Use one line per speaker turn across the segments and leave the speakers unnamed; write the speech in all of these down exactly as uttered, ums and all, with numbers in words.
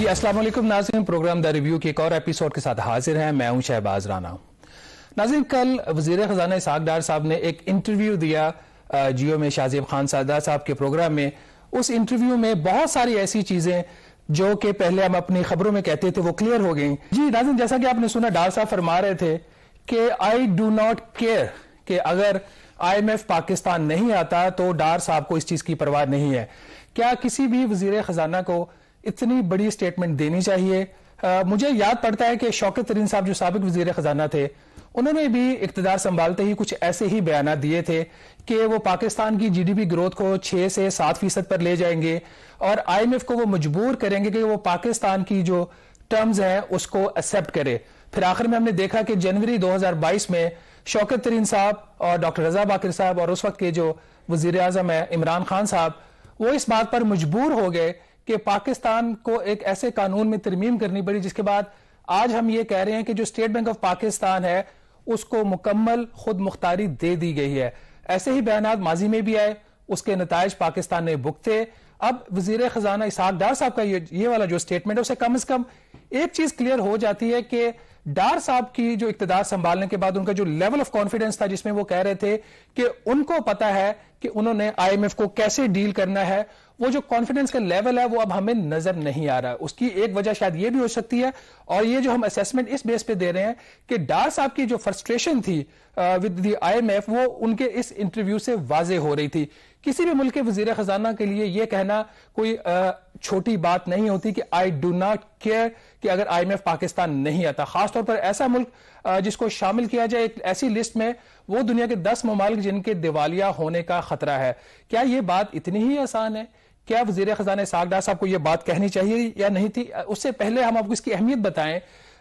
جی السلام علیکم ناظرین، پروگرام دا ریویو کے ایک اور ایپیسوڈ کے ساتھ حاضر ہیں. میں ہوں شہباز رانا. ناظرین، کل وزیر خزانہ اسحاق ڈار صاحب نے ایک انٹرویو دیا جیو میں شاہ زیب خان سادہ صاحب کے پروگرام میں. اس انٹرویو میں بہت ساری ایسی چیزیں جو کہ پہلے ہم اپنی خبروں میں کہتے تھے وہ کلیئر ہو گئیں. جی ناظرین، جیسا کہ آپ نے سنا، ڈار صاحب فرما رہے تھے کہ آئی ڈو ناٹ کیئر کہ اگر آئی ایم ایف پاکستان نہیں آتا تو ڈار صاحب کو اس چیز کی پرواہ نہیں ہے. کیا کسی بھی وزیر خزانہ کو اتنی بڑی سٹیٹمنٹ دینی چاہیے؟ آ, مجھے یاد پڑتا ہے کہ شوکت ترین صاحب جو سابق وزیر خزانہ تھے، انہوں نے بھی اقتدار سنبھالتے ہی کچھ ایسے ہی بیانات دیے تھے کہ وہ پاکستان کی جی ڈی پی گروتھ کو چھ سے سات فیصد پر لے جائیں گے اور آئی ایم ایف کو وہ مجبور کریں گے کہ وہ پاکستان کی جو ٹرمز ہیں اس کو ایکسپٹ کرے. پھر آخر میں ہم نے دیکھا کہ جنوری دو ہزار بائیس میں شوکت ترین صاحب اور ڈاکٹر رضا باقر صاحب اور اس وقت کے جو وزیر اعظم ہے عمران خان صاحب، وہ اس بات پر مجبور ہو گئے کہ پاکستان کو ایک ایسے قانون میں ترمیم کرنی پڑی جس کے بعد آج ہم یہ کہہ رہے ہیں کہ جو اسٹیٹ بینک آف پاکستان ہے اس کو مکمل خود مختاری دے دی گئی ہے. ایسے ہی بیانات ماضی میں بھی آئے، اس کے نتائج پاکستان نے بھگتے. اب وزیر خزانہ اسحاق ڈار صاحب کا یہ والا جو سٹیٹمنٹ ہے اسے کم از کم ایک چیز کلیئر ہو جاتی ہے کہ ڈار صاحب کی جو اقتدار سنبھالنے کے بعد ان کا جو لیول آف کانفیڈنس تھا، جس میں وہ کہہ رہے تھے کہ ان کو پتا ہے کہ انہوں نے آئی ایم ایف کو کیسے ڈیل کرنا ہے، وہ جو کانفیڈنس کا لیول ہے وہ اب ہمیں نظر نہیں آ رہا. اس کی ایک وجہ شاید یہ بھی ہو سکتی ہے، اور یہ جو ہم اسیسمنٹ اس بیس پہ دے رہے ہیں کہ ڈار صاحب کی جو فرسٹریشن تھی with the I M F وہ ان کے اس انٹرویو سے واضح ہو رہی تھی. کسی بھی ملک کے وزیر خزانہ کے لیے یہ کہنا کوئی چھوٹی بات نہیں ہوتی کہ آئی ڈو ناٹ کیئر کہ اگر آئی ایم ایف پاکستان نہیں آتا، خاص طور پر ایسا ملک جس کو شامل کیا جائے ایک ایسی لسٹ میں، وہ دنیا کے دس ممالک جن کے دیوالیہ ہونے کا خطرہ ہے. کیا یہ بات اتنی ہی آسان ہے؟ کیا وزیر خزانہ اسحاق ڈار صاحب کو یہ بات کہنی چاہیے یا نہیں تھی؟ اس سے پہلے ہم آپ کو اس کی اہمیت بتائیں.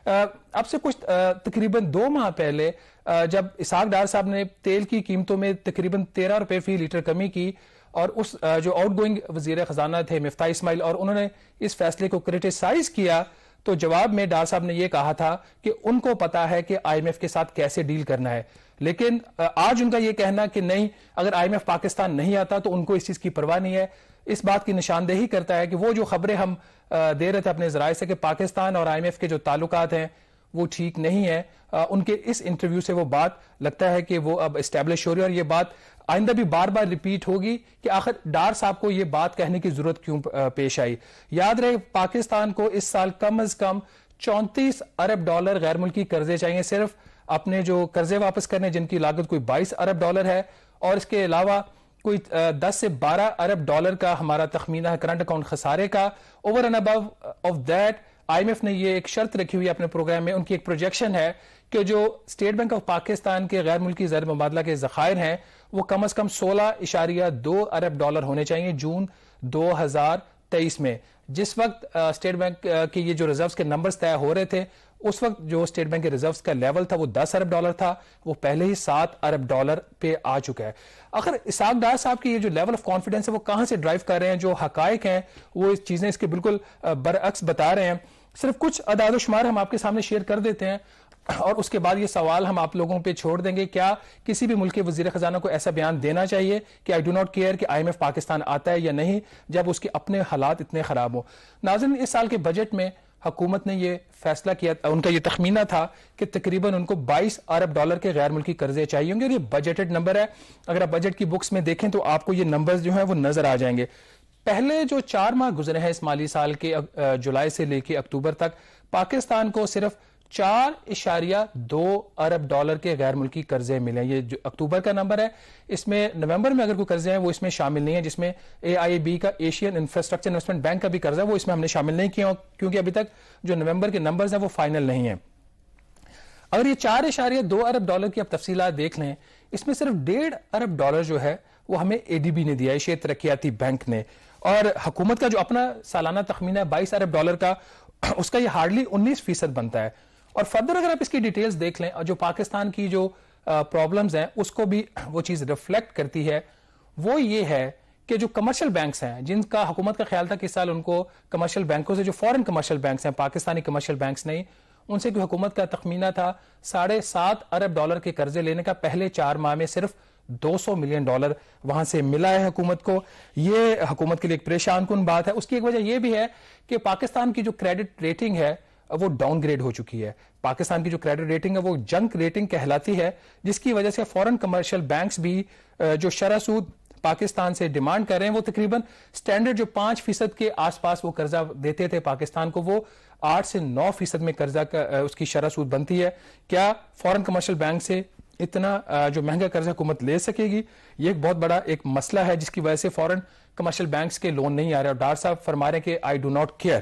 اب سے کچھ تقریباً دو ماہ پہلے جب اسحاق ڈار صاحب نے تیل کی قیمتوں میں تقریباً تیرہ روپے فی لیٹر کمی کی، اور اس جو آؤٹ گوئنگ وزیر خزانہ تھے مفتاح اسماعیل، اور انہوں نے اس فیصلے کو کرٹیسائز کیا، تو جواب میں ڈار صاحب نے یہ کہا تھا کہ ان کو پتا ہے کہ آئی ایم ایف کے ساتھ کیسے ڈیل کرنا ہے. لیکن آج ان کا یہ کہنا کہ نہیں، اگر آئی ایم ایف پاکستان نہیں آتا تو ان کو اس چیز کی پرواہ نہیں ہے، اس بات کی نشاندہی کرتا ہے کہ وہ جو خبریں ہم دے رہے تھے اپنے ذرائع سے کہ پاکستان اور آئی ایم ایف کے جو تعلقات ہیں وہ ٹھیک نہیں ہیں، ان کے اس انٹرویو سے وہ بات لگتا ہے کہ وہ اب اسٹیبلش ہو رہی ہے، اور یہ بات آئندہ بھی بار بار ریپیٹ ہوگی کہ آخر ڈار صاحب کو یہ بات کہنے کی ضرورت کیوں پیش آئی. یاد رہے پاکستان کو اس سال کم از کم چونتیس ارب ڈالر غیر ملکی قرضے چاہیے، صرف اپنے جو قرضے واپس کرنے جن کی لاگت کوئی بائیس ارب ڈالر ہے، اور اس کے علاوہ کوئی دس سے بارہ ارب ڈالر کا ہمارا تخمینہ ہے کرنٹ اکاؤنٹ خسارے کا. Over and above of that I M F نے یہ ایک شرط رکھی ہوئی اپنے پروگرام میں، ان کی ایک پروجیکشن ہے کہ جو اسٹیٹ بینک آف پاکستان کے غیر ملکی زر مبادلہ کے ذخائر ہیں وہ کم از کم سولہ اشاریہ دو ارب ڈالر ہونے چاہیے جون دو ہزار تیئیس میں. جس وقت اسٹیٹ بینک کے یہ جو ریزروز کے نمبرز طے ہو رہے تھے، اس وقت جو اسٹیٹ بینک کے ریزروز کا لیول تھا وہ دس ارب ڈالر تھا، وہ پہلے ہی سات ارب ڈالر پہ آ چکا ہے. آخر اسحاق ڈار صاحب کی یہ جو لیول آف کانفیڈنس ہے وہ کہاں سے ڈرائیو کر رہے ہیں؟ جو حقائق ہیں وہ چیزیں اس کے بالکل برعکس بتا رہے ہیں. صرف کچھ اعداد و شمار ہم آپ کے سامنے شیئر کر دیتے ہیں، اور اس کے بعد یہ سوال ہم آپ لوگوں پہ چھوڑ دیں گے، کیا کسی بھی ملک کے وزیر خزانہ کو ایسا بیان دینا چاہیے کہ آئی ڈو ناٹ کیئر کہ آئی ایم ایف پاکستان آتا ہے یا نہیں، جب اس کے اپنے حالات اتنے خراب ہوں؟ ناظرین، اس سال کے بجٹ میں حکومت نے یہ فیصلہ کیا، ان کا یہ تخمینہ تھا کہ تقریباً ان کو بائیس ارب ڈالر کے غیر ملکی قرضے چاہیے ہوں گے، اور یہ بجٹڈ نمبر ہے. اگر آپ بجٹ کی بکس میں دیکھیں تو آپ کو یہ نمبرز جو ہیں وہ نظر آ جائیں گے. پہلے جو چار ماہ گزرے ہیں اس مالی سال کے جولائی سے لے کے اکتوبر تک، پاکستان کو صرف چار اشاریہ دو ارب ڈالر کے غیر ملکی قرضے ملے ہیں. یہ جو اکتوبر کا نمبر ہے، اس میں نومبر میں اگر کوئی قرضے ہیں وہ اس میں شامل نہیں ہے، جس میں اے آئی بی کا ایشین انفراسٹرکچر انویسٹمنٹ بینک کا بھی قرضہ ہے وہ اس میں ہم نے شامل نہیں کیا، کیونکہ ابھی تک جو نومبر کے نمبرز ہیں وہ فائنل نہیں ہیں. اگر یہ چار اشاریہ دو ارب ڈالر کی اب تفصیلات دیکھ لیں، اس میں صرف ڈیڑھ ارب ڈالر جو ہے وہ ہمیں اے ڈی بی نے دیا ہے، ایشیا ترقیاتی بینک نے، اور حکومت کا جو اپنا سالانہ تخمینہ ہے بائیس ارب ڈالر کا، اس کا یہ ہارڈلی انیس فیصد بنتا ہے. اور فردر اگر آپ اس کی ڈیٹیلز دیکھ لیں، اور جو پاکستان کی جو پرابلمز ہیں اس کو بھی وہ چیز ریفلیکٹ کرتی ہے، وہ یہ ہے کہ جو کمرشل بینکس ہیں جن کا حکومت کا خیال تھا کہ اس سال ان کو کمرشل بینکوں سے، جو فورن کمرشل بینکس ہیں، پاکستانی کمرشل بینکس نہیں، ان سے کوئی حکومت کا تخمینہ تھا ساڑھے سات ارب ڈالر کے قرضے لینے کا پہلے چار ماہ میں صرف دو سو ملین ڈالر وہاں سے ملا ہے حکومت کو. یہ حکومت کے لیے ایک پریشان کن بات ہے. اس کی ایک وجہ یہ بھی ہے کہ پاکستان کی جو کریڈٹ ریٹنگ ہے وہ ڈاؤن گریڈ ہو چکی ہے. پاکستان کی جو کریڈٹ ریٹنگ ہے وہ جنک ریٹنگ کہلاتی ہے, جس کی وجہ سے فورن کمرشل بینکس بھی جو شرح سود پاکستان سے ڈیمانڈ کر رہے ہیں, وہ تقریباً سٹینڈرڈ جو پانچ فیصد کے آس پاس وہ قرضہ دیتے تھے پاکستان کو, وہ آٹھ سے نو فیصد میں قرضہ اس کی شرح سود بنتی ہے. کیا فورن کمرشل بینک سے اتنا جو مہنگا قرضہ حکومت لے سکے گی؟ یہ ایک بہت بڑا ایک مسئلہ ہے جس کی وجہ سے فورن کمرشل بینکس کے لون نہیں آ رہے. اور ڈار صاحب فرما رہے ہیں کہ آئی ڈو ناٹ کیئر.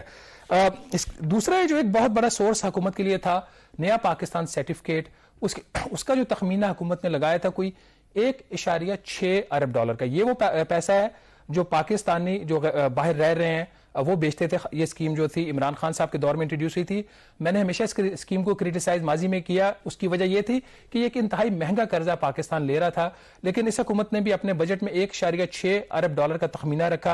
دوسرا جو ایک بہت بڑا سورس حکومت کے لیے تھا نیا پاکستان سرٹیفکیٹ, اس, اس کا جو تخمینہ حکومت نے لگایا تھا کوئی ایک اشاریہ چھ ارب ڈالر کا. یہ وہ پیسہ ہے جو پاکستانی جو باہر رہ رہے ہیں وہ بیچتے تھے. یہ اسکیم جو تھی عمران خان صاحب کے دور میں انٹروڈیوس ہوئی تھی. میں نے ہمیشہ اس اسکیم کو کریٹیسائز ماضی میں کیا. اس کی وجہ یہ تھی کہ یہ ایک انتہائی مہنگا قرضہ پاکستان لے رہا تھا, لیکن اس حکومت نے بھی اپنے بجٹ میں ایک اشاریہ چھ ارب ڈالر کا تخمینہ رکھا.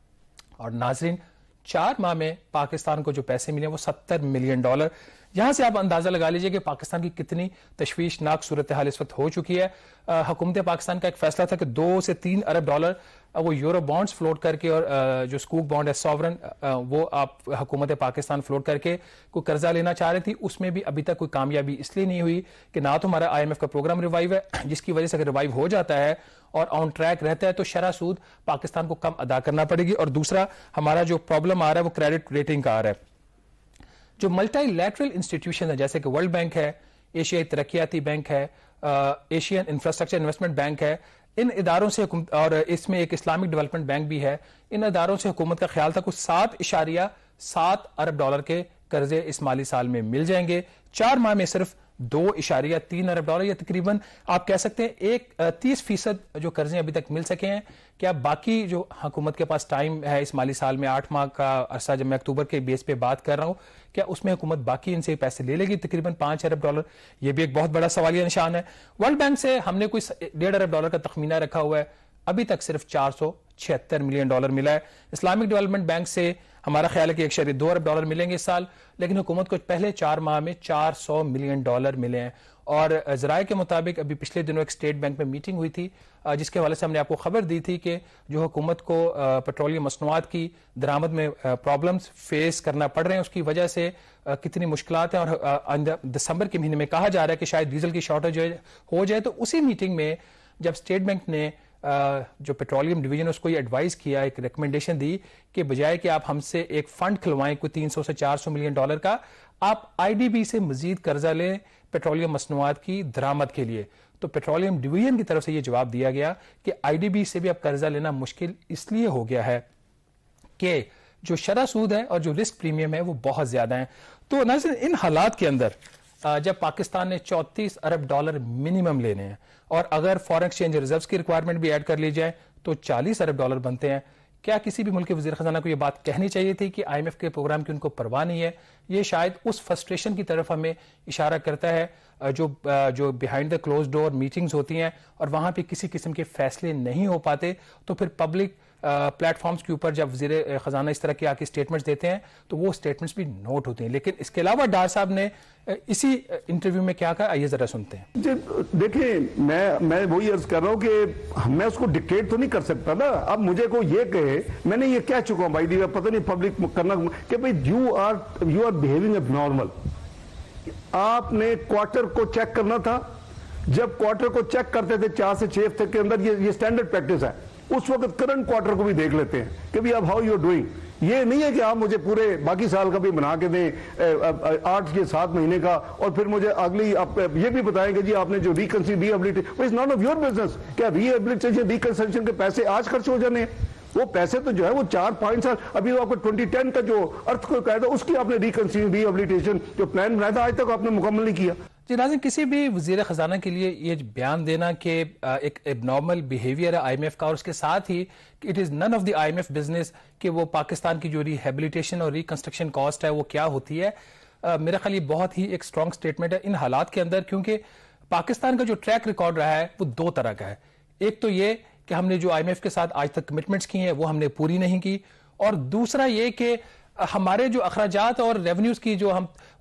اور ناظرین, چار ماہ میں پاکستان کو جو پیسے ملے وہ ستر ملین ڈالر. یہاں سے آپ اندازہ لگا لیجئے کہ پاکستان کی کتنی تشویشناک صورتحال اس وقت ہو چکی ہے. حکومت پاکستان کا ایک فیصلہ تھا کہ دو سے تین ارب ڈالر وہ یورو بانڈز فلوٹ کر کے, اور جو سکوک بانڈ ہے سوورن, وہ آپ حکومت پاکستان فلوٹ کر کے کوئی قرضہ لینا چاہ رہی تھی. اس میں بھی ابھی تک کوئی کامیابی اس لیے نہیں ہوئی کہ نہ تو ہمارا آئی ایم ایف کا پروگرام ریوائیو ہے, جس کی وجہ سے اگر ریوائیو ہو جاتا ہے اور آن ٹریک رہتا ہے تو شرح سود پاکستان کو کم ادا کرنا پڑے گی. اور دوسرا ہمارا جو پرابلم آ رہا ہے وہ کریڈٹ ریٹنگ کا آ رہا ہے. جو ملٹی لیٹرل انسٹیٹیوشن ہے جیسے کہ ورلڈ بینک ہے, ایشیائی ترقیاتی بینک ہے, ایشین انفراسٹرکچر انویسٹمنٹ بینک ہے, ان اداروں سے حکومت, اور اس میں ایک اسلامک ڈیولپمنٹ بینک بھی ہے, ان اداروں سے حکومت کا خیال تھا کچھ سات اشاریہ سات ارب ڈالر کے قرضے اس مالی سال میں مل جائیں گے. چار ماہ میں صرف دو اشاریہ تین ارب ڈالر, یا تقریباً آپ کہہ سکتے ہیں ایک تیس فیصد جو قرضے ابھی تک مل سکے ہیں. کیا باقی جو حکومت کے پاس ٹائم ہے اس مالی سال میں آٹھ ماہ کا عرصہ, جب میں اکتوبر کے بیس پہ بات کر رہا ہوں, کیا اس میں حکومت باقی ان سے پیسے لے لے گی تقریباً پانچ ارب ڈالر؟ یہ بھی ایک بہت بڑا سوالیہ نشان ہے. ورلڈ بینک سے ہم نے کوئی ڈیڑھ ارب ڈالر کا تخمینہ رکھا ہوا ہے, ابھی تک صرف چار سو چھہتر ملین ڈالر ملا ہے. اسلامک ڈیولپمنٹ بینک سے ہمارا خیال ہے کہ ایک اشاریہ دو ارب ڈالر ملیں گے اس سال, لیکن حکومت کو پہلے چار ماہ میں چار سو ملین ڈالر ملے ہیں. اور ذرائع کے مطابق ابھی پچھلے دنوں ایک اسٹیٹ بینک میں میٹنگ ہوئی تھی, جس کے حوالے سے ہم نے آپ کو خبر دی تھی کہ جو حکومت کو پیٹرولیم مصنوعات کی درآمد میں پرابلمز فیس کرنا پڑ رہے ہیں, اس کی وجہ سے کتنی مشکلات ہیں. اور دسمبر کے مہینے میں کہا جا رہا ہے کہ شاید ڈیزل کی شارٹیج ہو جائے. تو اسی میٹنگ میں جب اسٹیٹ بینک نے جو پیٹرولیم ڈویژن اس کو یہ ایڈوائز کیا, ایک ریکمنڈیشن دی کہ بجائے کہ آپ ہم سے ایک فنڈ کھلوائیں کوئی تین سو سے چار سو ملین ڈالر کا, آپ آئی ڈی بی سے مزید قرضہ لیں پیٹرولیم مصنوعات کی درآمد کے لیے. تو پیٹرولیم ڈویژن کی طرف سے یہ جواب دیا گیا کہ آئی ڈی بی سے بھی اب قرضہ لینا مشکل اس لیے ہو گیا ہے کہ جو شرح سود ہے اور جو رسک پریمیم ہے وہ بہت زیادہ ہیں. تو ناظرین, ان حالات کے اندر جب پاکستان نے چونتیس ارب ڈالر منیمم لینے ہیں, اور اگر فارن ایکسچینج ریزروز کی ریکوائرمنٹ بھی ایڈ کر لی جائے تو چالیس ارب ڈالر بنتے ہیں, کیا کسی بھی ملک کے وزیر خزانہ کو یہ بات کہنی چاہیے تھی کہ آئی ایم ایف کے پروگرام کی ان کو پرواہ نہیں ہے؟ یہ شاید اس فرسٹریشن کی طرف ہمیں اشارہ کرتا ہے جو جو behind the close door meetings ہوتی ہیں اور وہاں پہ کسی قسم کے فیصلے نہیں ہو پاتے. تو پھر پبلک پلیٹ فارمز کے اوپر جب وزیر خزانہ اس طرح کی آ کے اسٹیٹمنٹس دیتے ہیں تو وہ اسٹیٹمنٹس بھی نوٹ ہوتے ہیں. لیکن اس کے علاوہ ڈار صاحب نے اسی انٹرویو میں کیا کہا, آئیے ذرا سنتے ہیں.
جی دیکھیں, میں میں وہی عرض کر رہا ہوں کہ میں اس کو ڈکٹیٹ تو نہیں کر سکتا نا. اب مجھے کو یہ کہے, میں نے یہ کہہ چکا ہوں بھائی, پتہ نہیں پبلک کرنا کہ بھائی you are you are behaving abnormal. آپ نے کوارٹر کو چیک کرنا تھا, جب کوارٹر کو چیک کرتے تھے چار سے چھ ہفتے کے اندر, یہ اسٹینڈرڈ پریکٹس ہے, اس وقت کرنٹ کوارٹر کو بھی دیکھ لیتے ہیں کہ بھی اب ہاؤ یو ڈوئنگ. یہ نہیں ہے کہ آپ مجھے پورے باقی سال کا بھی بنا کے دیں, آٹھ یا سات مہینے کا, اور پھر مجھے اگلی آپ یہ بھی بتائیں کہ جی آپ نے جو reconstruction rehabilitation, it's not of your business. کیا ری ایبلیٹیشن ریکنسٹرکشن کے پیسے آج خرچ ہو جانے ہیں؟ وہ پیسے تو جو ہے وہ چار پانچ سال, ابھی آپ کو ٹوئنٹی ٹین کا جو ارتھ کو کہا تھا اس کی آپ نے ریکنسٹرکشن ری ایبلیٹیشن جو پلان بنایا تھا آج تک آپ نے مکمل نہیں کیا.
جی ناظرین, کسی بھی وزیر خزانہ کے لیے یہ بیان دینا کہ ایک ابنارمل بیہیویئر ہے آئی ایم ایف کا, اور اس کے ساتھ ہی it is none of the I M F business کہ وہ پاکستان کی جو ریہیبلیٹیشن اور ریکنسٹرکشن کاسٹ ہے وہ کیا ہوتی ہے, میرا خیال یہ بہت ہی ایک اسٹرانگ اسٹیٹمنٹ ہے ان حالات کے اندر, کیونکہ پاکستان کا جو ٹریک ریکارڈ رہا ہے وہ دو طرح کا ہے. ایک تو یہ کہ ہم نے جو آئی ایم ایف کے ساتھ آج تک کمٹمنٹس کی ہیں وہ ہم نے پوری نہیں کی, اور دوسرا یہ کہ ہمارے جو اخراجات اور ریونیوز کی جو ہم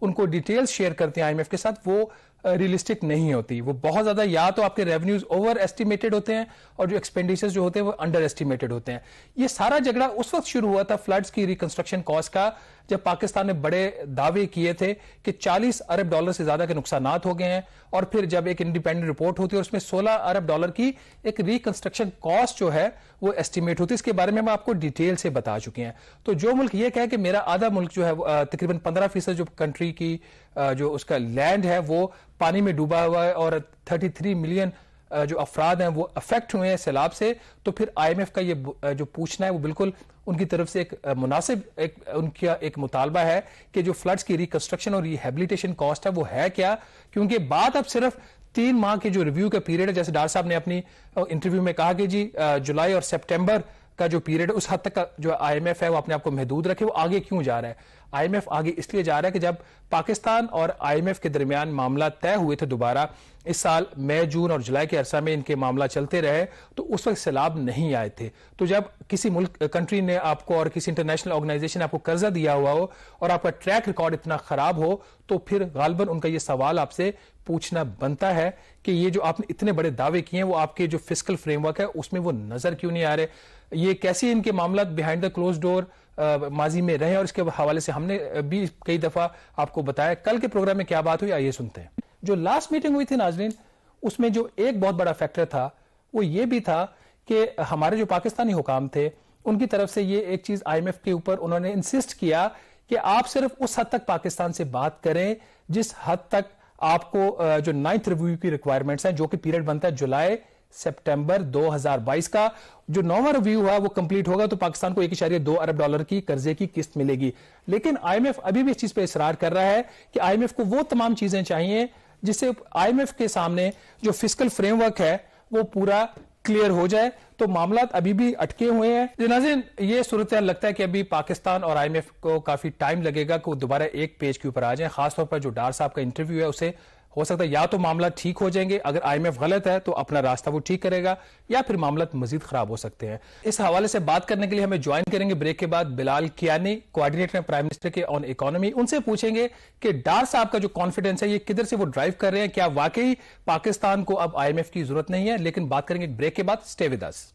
ان کو ڈیٹیلز شیئر کرتے ہیں آئی ایم ایف کے ساتھ وہ ریئلسٹک نہیں ہوتی. وہ بہت زیادہ یا تو آپ کے ریونیوز اوور ایسٹیمیٹڈ ہوتے ہیں اور جو ایکسپینڈیچرز جو ہوتے ہیں وہ انڈر ایسٹیمیٹڈ ہوتے ہیں. یہ سارا جھگڑا اس وقت شروع ہوا تھا فلڈز کی ریکنسٹرکشن کاسٹ کا جب پاکستان نے بڑے دعوے کیے تھے کہ چالیس ارب ڈالر سے زیادہ کے نقصانات ہو گئے ہیں, اور پھر جب ایک انڈیپینڈنٹ رپورٹ ہوتی ہے اور اس میں سولہ ارب ڈالر کی ایک ریکنسٹرکشن کاسٹ جو ہے وہ ایسٹیمیٹ ہوتی ہے. اس کے بارے میں ہم آپ کو ڈیٹیل سے بتا چکے ہیں. تو جو ملک یہ کہے کہ میرا آدھا ملک جو ہے تقریباً پندرہ فیصد جو کنٹری کی جو اس کا لینڈ ہے وہ پانی میں ڈوبا ہوا ہے اور تھرٹی تھری ملین جو افراد ہیں وہ افیکٹ ہوئے ہیں سیلاب سے, تو پھر آئی ایم ایف کا یہ جو پوچھنا ہے وہ بالکل ان کی طرف سے ایک مناسب ایک ان کا ایک مطالبہ ہے کہ جو فلڈز کی ریکنسٹرکشن اور ریہیبلیٹیشن کاسٹ ہے وہ ہے کیا, کیونکہ بات اب صرف تین ماہ کے جو ریویو کا پیریڈ ہے, جیسے ڈار صاحب نے اپنی انٹرویو میں کہا کہ جی جولائی اور سپٹمبر کا جو پیریڈ ہے اس حد تک جو آئی ایم ایف ہے وہ اپنے آپ کو محدود رکھے. وہ آگے کیوں جا رہا ہے؟ آئی ایم ایف آگے اس لیے جا رہا ہے کہ جب پاکستان اور آئی ایم ایف کے درمیان معاملات طے ہوئے تھے دوبارہ اس سال مئی جون اور جولائی کے عرصہ میں ان کے معاملات چلتے رہے تو اس وقت سیلاب نہیں آئے تھے. تو جب کسی ملک کنٹری نے آپ کو اور کسی انٹرنیشنل آرگنائزیشن نے آپ کو قرضہ دیا ہوا ہو اور آپ کا ٹریک ریکارڈ اتنا خراب ہو تو پھر غالباً ان کا یہ سوال آپ سے پوچھنا بنتا ہے کہ یہ جو آپ نے اتنے بڑے دعوے کیے ہیں وہ آپ کے جو فسکل فریم ورک ہے اس میں وہ نظر کیوں نہیں آ رہے, یہ کیسی ان کے معاملات بیہائنڈ دا کلوز ڈور ماضی میں رہے, اور اس کے حوالے سے ہم نے بھی کئی دفعہ آپ کو بتایا. کل کے پروگرام میں کیا بات ہوئی آئیے سنتے ہیں. جو لاسٹ میٹنگ ہوئی تھی ناظرین اس میں جو ایک بہت بڑا فیکٹر تھا وہ یہ بھی تھا کہ ہمارے جو پاکستانی حکام تھے ان کی طرف سے یہ ایک چیز آئی ایم ایف کے اوپر انہوں نے انسسٹ کیا کہ آپ صرف اس حد تک پاکستان سے بات کریں جس حد تک آپ کو جو نائنتھ ریویو کی ریکوائرمنٹس ہیں جو کہ پیریڈ بنتا ہے جولائی سپٹمبر دو ہزار بائیس کا, جو نواں ریویو ہے وہ کمپلیٹ ہوگا تو پاکستان کو ایک اشاریہ دو ارب ڈالر کی قرضے کی قسط ملے گی. لیکن آئی ایم ایف ابھی بھی اس چیز پہ اصرار کر رہا ہے کہ آئی ایم ایف کو وہ تمام چیزیں چاہیے جس سے آئی ایم ایف کے سامنے جو فسکل فریم ورک ہے وہ پورا کلیئر ہو جائے. تو معاملات ابھی بھی اٹکے ہوئے ہیں. ناظرین یہ صورتحال لگتا ہے کہ ابھی پاکستان اور آئی ایم ایف کو کافی ٹائم لگے گا کہ وہ دوبارہ ایک پیج کے اوپر آ جائیں, خاص طور پر جو ڈار صاحب کا انٹرویو ہے اسے ہو سکتا ہے یا تو معاملات ٹھیک ہو جائیں گے, اگر آئی ایم ایف غلط ہے تو اپنا راستہ وہ ٹھیک کرے گا, یا پھر معاملات مزید خراب ہو سکتے ہیں. اس حوالے سے بات کرنے کے لیے ہمیں جوائن کریں گے بریک کے بعد Bilal Kiyani, coordinator prime minister کے آن اکانومی. ان سے پوچھیں گے کہ ڈار صاحب کا جو کانفیڈنس ہے یہ کدھر سے وہ ڈرائیو کر رہے ہیں, کیا واقعی پاکستان کو اب آئی ایم ایف کی ضرورت نہیں ہے. لیکن بات کریں گے بریک کے بعد, اسٹے ود اس.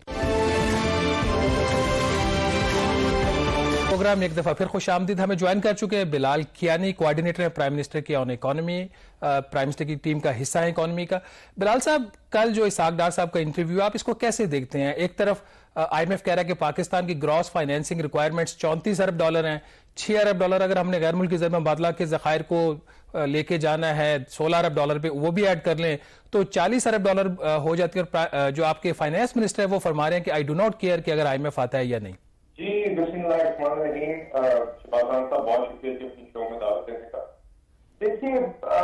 پروگرام ایک دفعہ پھر خوش آمدید. ہمیں جوائن کر چکے ہیں بلال کیانی, کوآرڈینیٹر ہیں پرائم منسٹر کی آن اکانومی, پرائم منسٹر کی ٹیم کا حصہ ہے اکانومی کا. بلال صاحب کل جو اسحاق ڈار صاحب کا انٹرویو آپ اس کو کیسے دیکھتے ہیں؟ ایک طرف آئی ایم ایف کہہ رہا ہے کہ پاکستان کی گراس فائنینسنگ ریکوائرمنٹس چونتیس ارب ڈالر ہیں, چھ ارب ڈالر اگر ہم نے غیر ملکی زر مبادلہ کے ذخائر کو لے کے جانا ہے سولہ ارب ڈالر پہ وہ بھی ایڈ کر لیں تو چالیس ارب ڈالر ہو جاتی ہے. اور جو آپ کے فائنانس منسٹر ہے وہ فرما رہے ہیں کہ آئی ڈو ناٹ کیئر کہ اگر آئی ایم ایف آتا ہے یا نہیں.
جی بسم اللہ الرحمن الرحیم. شہباز خان صاحب بہت شکریہ جی اپنی شو میں دعوت دینے کا. دیکھیے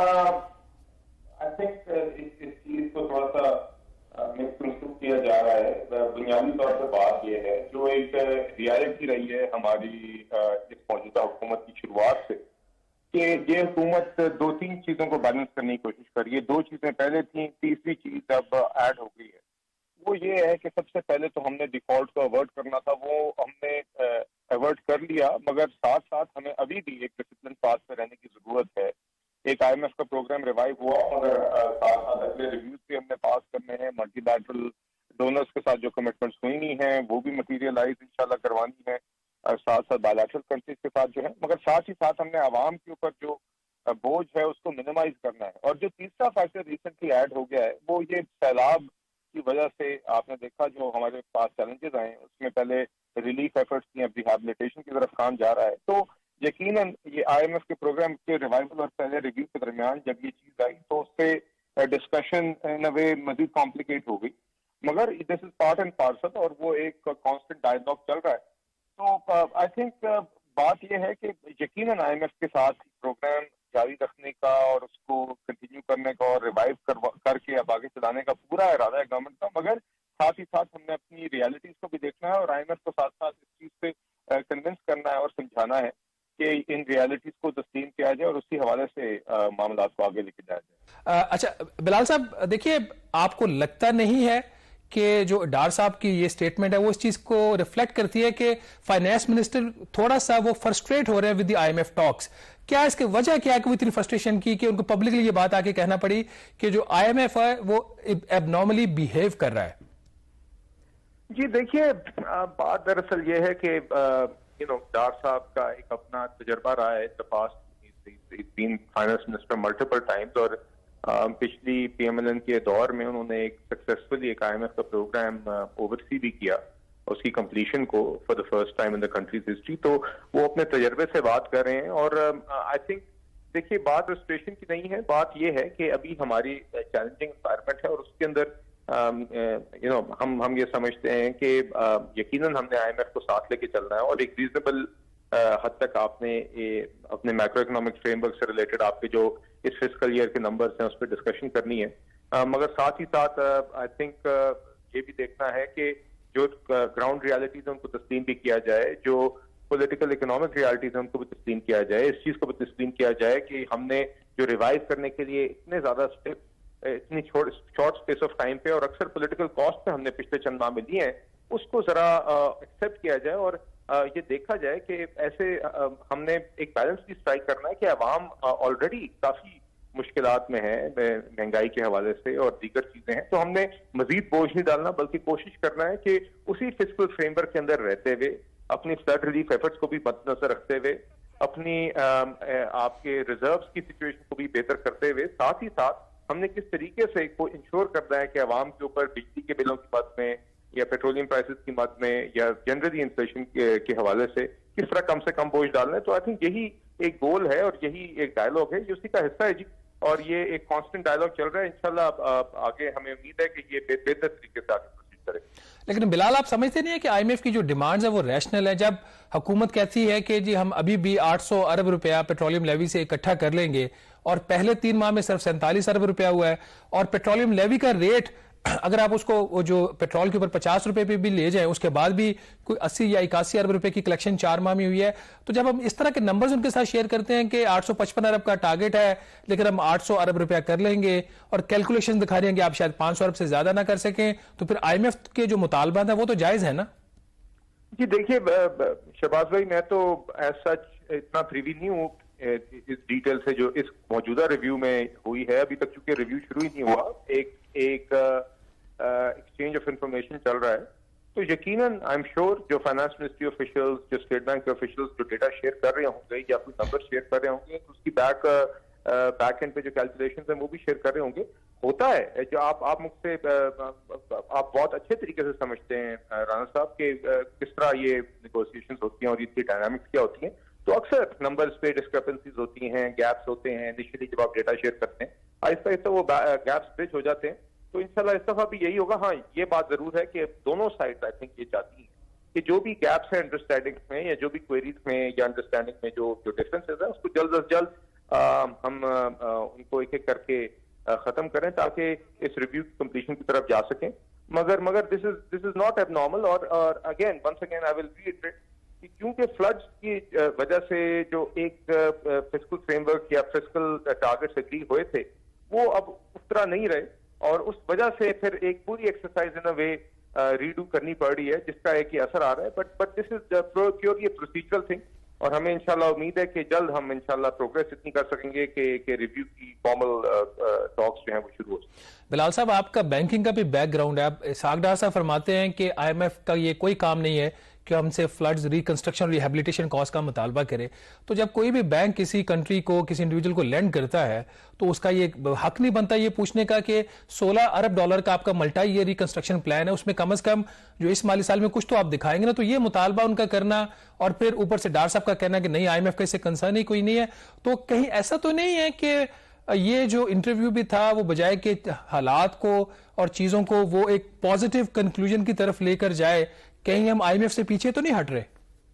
آئی تھنک اس چیز کو تھوڑا سا مسکنسیو کیا جا رہا ہے. بنیادی طور پہ بات یہ ہے جو ایک ریالٹی رہی ہے ہماری اس موجودہ حکومت کی شروعات سے کہ یہ حکومت دو تین چیزوں کو بیلنس کرنے کی کوشش کر رہی ہے. دو چیزیں پہلے تھیں, تیسری چیز اب ایڈ ہو گئی ہے. وہ یہ ہے کہ سب سے پہلے تو ہم نے ڈیفالٹ کو اوائڈ کرنا تھا, وہ ہم نے اوائڈ کر لیا, مگر ساتھ ساتھ ہمیں ابھی بھی ایک ڈسپلن پاس پہ رہنے کی ضرورت ہے. ایک آئی ایم ایف کا پروگرام ریوائیو ہوا مگر ساتھ ساتھ اگلے ریویوز بھی ہم نے پاس کرنے ہیں. ملٹی لیٹرل ڈونرز کے ساتھ جو کمٹمنٹس ہوئی نہیں ہیں وہ بھی مٹیریلائز انشاءاللہ کروانی ہے, اور ساتھ ساتھ بائی لیٹرل کنٹریز کے ساتھ جو ہے. مگر ساتھ ہی ساتھ ہم نے عوام کے اوپر جو بوجھ ہے اس کو منیمائز کرنا ہے. اور جو تیسرا فیکٹر ریسنٹلی ایڈ ہو گیا ہے وہ یہ سیلاب کی وجہ سے آپ نے دیکھا جو ہمارے پاس چیلنجز آئے ہیں اس میں پہلے ریلیف ایفرٹس کی, اب ریہیبلیٹیشن کی طرف کام جا رہا ہے. تو یقیناً یہ آئی ایم ایف کے پروگرام کے ریوائول اور پہلے ریویو کے درمیان جب یہ چیز آئی تو اس سے ڈسکشن ان اے وے مزید کمپلیکیٹ ہو گئی, مگر this is part and parcel اور وہ ایک کانسٹنٹ ڈائلاگ چل رہا ہے. تو آئی تھنک بات یہ ہے کہ یقیناً آئی ایم ایف کے ساتھ پروگرام جاری رکھنے کا اور اس کو کنٹینیو کرنے کا اور ریوائو کر کے اب آگے چلانے کا پورا ارادہ ہے گورنمنٹ کا, مگر ساتھ ہی ساتھ ہم نے اپنی ریالٹیز کو بھی دیکھنا ہے اور آئی ایم ایف کو ساتھ ساتھ اس چیز سے کنونس کرنا ہے اور سمجھانا ہے کہ ان ریالٹیز کو تسلیم کیا جائے اور اسی حوالے سے معاملات کو آگے لے کے جایا جائے.
اچھا بلال صاحب دیکھیے, آپ کو لگتا نہیں ہے کہ جو ڈار صاحب کی یہ سٹیٹمنٹ ہے وہ اس چیز کو ریفلیکٹ کرتی ہے کہ فائنانس منسٹر تھوڑا سا وہ فرسٹریٹ ہو رہے ہیں with the I M F talks. کیا اس کی وجہ کیا ہے کہ وہ اتنی فرسٹریشن کی کہ ان کو پبلکلی یہ بات آ کے کہنا پڑی کہ جو آئی ایم ایف ہے وہ اب نارملی بہیو کر رہا ہے؟
جی دیکھیے بات دراصل یہ ہے کہ یو نو ڈار صاحب کا ایک اپنا تجربہ رہا ہے in the past been finance minister multiple times, اور پچھلی پی ایم ایل این کے دور میں انہوں نے ایک سکسیسفلی ایک آئی ایم ایف کا پروگرام اوورسی بھی کیا اس کی کمپلیشن کو for the first time in the country's history. تو وہ اپنے تجربے سے بات کر رہے ہیں, اور آئی تھنک دیکھیے بات رجسٹریشن کی نہیں ہے, بات یہ ہے کہ ابھی ہماری چیلنجنگ انوائرمنٹ ہے اور اس کے اندر یو نو ہم ہم یہ سمجھتے ہیں کہ یقیناً ہم نے آئی ایم ایف کو ساتھ لے کے چلنا ہے, اور ایک ریزنیبل حد تک آپ نے اپنے میکرو اکنامک فریم ورک سے ریلیٹڈ آپ کے جو اس فسکل ایئر کے نمبرز ہیں اس پہ ڈسکشن کرنی ہے, مگر ساتھ ہی ساتھ آئی تھنک یہ بھی دیکھنا ہے کہ جو گراؤنڈ ریالٹیز ہیں ان کو تسلیم بھی کیا جائے, جو پولیٹیکل اکنامک ریالٹیز ہیں ان کو بھی تسلیم کیا جائے, اس چیز کو بھی تسلیم کیا جائے کہ ہم نے جو ریوائز کرنے کے لیے اتنے زیادہ اسٹیپ اتنی شارٹ اسپیس آف ٹائم پہ اور اکثر پولیٹیکل کاسٹ پہ ہم نے پچھلے چند ماہ میں لیے ہیں, اس کو ذرا ایکسیپٹ کیا جائے اور یہ دیکھا جائے کہ ایسے ہم نے ایک بیلنس بھی اسٹرائک کرنا ہے کہ عوام آلریڈی کافی مشکلات میں ہے مہنگائی کے حوالے سے اور دیگر چیزیں ہیں, تو ہم نے مزید بوجھ نہیں ڈالنا بلکہ کوشش کرنا ہے کہ اسی فسکل فریم ورک کے اندر رہتے ہوئے اپنی فلڈ ریلیف ایفرٹس کو بھی مد نظر رکھتے ہوئے اپنی آپ کے ریزروز کی سچویشن کو بھی بہتر کرتے ہوئے ساتھ ہی ساتھ ہم نے کس طریقے سے کو انشور کرنا ہے کہ عوام کے اوپر بجلی کے بلوں کی مد میں یا پیٹرولیم پرائسز کی مد میں یا جنرلی انفلیشن کے حوالے سے کس طرح کم سے کم بوجھ ڈالنا ہے. تو آئی تھنک یہی ایک گول ہے اور یہی ایک ڈائلاگ ہے, یہ اسی کا حصہ ہے جی, اور یہ ایک کانسٹنٹ ڈائلاگ چل رہا ہے. انشاءاللہ آگے ہمیں امید ہے کہ یہ بہتر طریقے سے آگے پروسیڈ کرے.
لیکن بلال آپ سمجھتے نہیں ہیں کہ آئی ایم ایف کی جو ڈیمانڈز ہے وہ ریشنل ہے؟ جب حکومت کہتی ہے کہ جی ہم ابھی بھی آٹھ سو ارب روپیہ پیٹرولیم لیوی سے اکٹھا کر لیں گے اور پہلے تین ماہ میں صرف سینتالیس ارب روپیہ ہوا ہے, اور پیٹرولیم لیوی کا ریٹ اگر آپ اس کو وہ جو پیٹرول کے اوپر پچاس روپے پہ بھی لے جائیں اس کے بعد بھی کوئی اسی یا اکاسی ارب روپے کی کلیکشن چار ماہ میں ہوئی ہے, تو جب ہم اس طرح کے نمبرز ان کے ساتھ شیئر کرتے ہیں کہ آٹھ سو پچپن ارب کا ٹارگٹ ہے لیکن ہم آٹھ سو ارب روپیہ کر لیں گے اور کیلکولیشن دکھا رہی ہیں کہ آپ شاید پانچ سو ارب سے زیادہ نہ کر سکیں, تو پھر آئی ایم ایف کے جو مطالبات ہیں وہ تو جائز ہے نا؟
جی دیکھیے شہباز بھائی, میں تو ایز سچ اتنا پریوی نہیں ہوں اس ڈیٹیل سے جو اس موجودہ ریویو میں ہوئی ہے. ابھی تک چونکہ ریویو شروع ہی نہیں ہوا, ایک ایک ایکسچینج آف انفارمیشن چل رہا ہے, تو یقیناً آئی ایم شیور جو فائنانس منسٹری آفیشلز جو اسٹیٹ بینک کے آفیشلز جو ڈیٹا شیئر کر رہے ہوں گے یا کوئی نمبر شیئر کر رہے ہوں گے تو اس کی بیک بیک اینڈ پہ جو کیلکولیشنز ہیں وہ بھی شیئر کر رہے ہوں گے. ہوتا ہے جو آپ آپ مجھ سے آپ بہت اچھے طریقے سے سمجھتے ہیں رانا صاحب کہ کس طرح یہ نیگوسیشنز ہوتی ہیں اور اس کی ڈائنامکس کیا ہوتی ہیں, تو اکثر نمبرز پہ ڈسکرپنسیز ہوتی ہیں, گیپس ہوتے ہیں انیشلی جب آپ ڈیٹا شیئر کرتے ہیں, آہستہ آہستہ وہ گیپس برج ہو جاتے ہیں. تو انشاءاللہ اس دفعہ بھی یہی ہوگا. ہاں یہ بات ضرور ہے کہ دونوں سائڈ آئی تھنک یہ چاہتی ہیں کہ جو بھی گیپس ہیں انڈرسٹینڈنگ میں یا جو بھی کوئریز میں یا انڈرسٹینڈنگ میں جو جو ڈفرینسز ہیں اس کو جلد از جلد ہم ان کو ایک ایک کر کے ختم کریں تاکہ اس ریویو کی کمپلیشن کی طرف جا سکیں. مگر مگر this is this is not abnormal, اور again once again I will reiterate کہ کیونکہ فلڈز کی وجہ سے جو ایک فسکل فریم ورک یا فسکل ٹارگیٹس اگری ہوئے تھے وہ اب اس طرح نہیں رہے, اور اس وجہ سے پھر ایک پوری exercise in a way redo کرنی پڑ رہی ہے جس کا ایک ہی اثر آ رہا ہے. But but this is purely procedural thing, اور ہمیں انشاءاللہ امید ہے کہ جلد ہم انشاءاللہ پروگریس اتنی کر سکیں گے کہ کہ ریویو کی فارمل ٹاکس جو ہیں وہ شروع ہو سکیں.
بلال صاحب آپ کا بینکنگ کا بھی بیک گراؤنڈ ہے, آپ اسحاق ڈار صاحب فرماتے ہیں کہ آئی ایم ایف کا یہ کوئی کام نہیں ہے کہ ہم سے فلڈز ریکنسٹرکشن ریہیبلیٹیشن کاسٹ کا مطالبہ کرے. تو جب کوئی بھی بینک کسی کنٹری کو کسی انڈیویجول کو لینڈ کرتا ہے تو اس کا یہ حق نہیں بنتا یہ پوچھنے کا کہ سولہ ارب ڈالر کا آپ کا ملٹائی ایئر ریکنسٹرکشن پلان ہے, اس میں کم از کم جو اس مالی سال میں کچھ تو آپ دکھائیں گے نا, تو یہ مطالبہ ان کا کرنا اور پھر اوپر سے ڈار صاحب کا کہنا کہ نہیں آئی ایم ایف کا اس سے کنسرن ہی کوئی نہیں ہے. تو کہیں ایسا تو نہیں ہے کہ یہ جو انٹرویو بھی تھا وہ بجائے کہ حالات کو اور چیزوں کو وہ ایک پازیٹیو کنکلوژن کی طرف لے کر جائے, کہیں ہم آئی ایم ایف سے پیچھے تو نہیں ہٹ رہے؟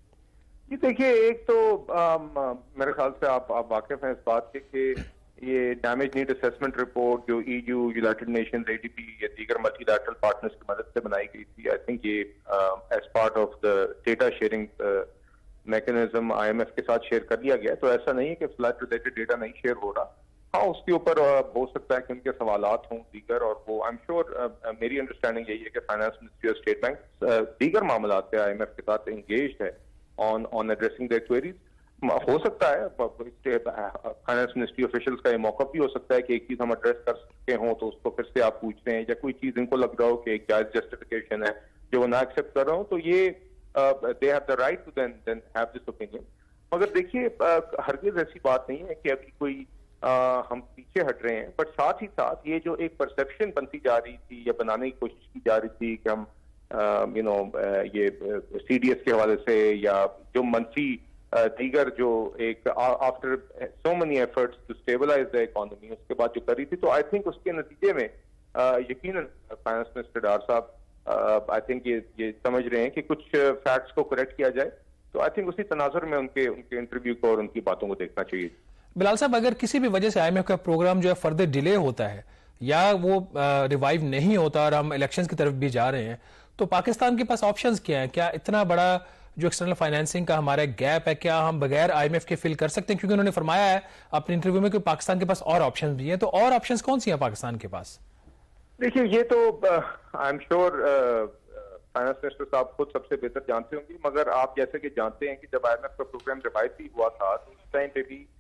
جی دیکھیے ایک تو میرے خیال سے آپ آپ واقف ہیں اس بات کے کہ یہ ڈیمیج نیڈ اسیسمنٹ رپورٹ جو E U United Nations A D P یا دیگر ملٹی لیٹرل پارٹنرز کی مدد سے بنائی گئی تھی, آئی تھنک یہ as part of the data sharing mechanism I M F کے ساتھ شیئر کر لیا گیا. تو ایسا نہیں ہے کہ فلڈ ریلیٹڈ ڈیٹا نہیں شیئر ہو رہا, ہاں اس کے اوپر ہو سکتا ہے کہ ان کے سوالات ہوں دیگر, اور وہ آئی ایم شیور میری انڈرسٹینڈنگ یہی ہے کہ فائنانس منسٹری اور اسٹیٹ بینک دیگر معاملات پہ آئی ایم ایف کے ساتھ انگیجڈ ہے on on addressing their queries. ہو سکتا ہے فائنانس منسٹری آفیشلز کا یہ موقع بھی ہو سکتا ہے کہ ایک چیز ہم ایڈریس کر سکتے ہوں تو اس کو پھر سے آپ پوچھ رہے ہیں, یا کوئی چیز ان کو لگ رہا ہو کہ ایک جائز جسٹیفیکیشن ہے جو وہ نہ ایکسیپٹ کر رہا ہوں, تو یہ they have the right to then then have this opinion. مگر دیکھیے ہرگز ایسی بات نہیں ہے کہ ابھی کوئی ہم پیچھے ہٹ رہے ہیں, بٹ ساتھ ہی ساتھ یہ جو ایک پرسیپشن بنتی جا رہی تھی یا بنانے کی کوشش کی جا رہی تھی کہ ہم یو نو یہ سی ڈی ایس کے حوالے سے یا جو منفی دیگر جو ایک after so many efforts to stabilise the economy اس کے بعد جو کری تھی, تو آئی تھنک اس کے نتیجے میں یقیناً فائنانس منسٹر ڈار صاحب آئی تھنک یہ یہ سمجھ رہے ہیں کہ کچھ فیکٹس کو کریکٹ کیا جائے, تو آئی تھنک اسی تناظر میں ان کے ان کے انٹرویو کو اور ان کی باتوں کو دیکھنا چاہیے.
بلال صاحب, اگر کسی بھی وجہ سے آئی ایم ایف کا پروگرام جو ہے فردر ڈیلے ہوتا ہے یا وہ ریوائیو نہیں ہوتا اور ہم الیکشنز کی طرف بھی جا رہے ہیں, تو پاکستان کے پاس آپشنز کیا ہیں؟ کیا اتنا بڑا جو ایکسٹرنل فائنینسنگ کا ہمارا گیپ ہے, کیا ہم بغیر آئی ایم ایف کے فل کر سکتے ہیں؟ کیونکہ انہوں نے فرمایا ہے اپنے انٹرویو میں کہ پاکستان کے پاس اور آپشنز بھی ہیں, تو اور آپشنز کون سی ہیں پاکستان کے پاس؟
دیکھیے یہ تو I am sure finance minister صاحب خود سب سے بہتر جانتے ہوں گے, مگر آپ جیسے کہ جانتے ہیں کہ جب آئی ایم ایف کا پروگرام روایتی ہوا تھا تو اس ٹائم پہ بھی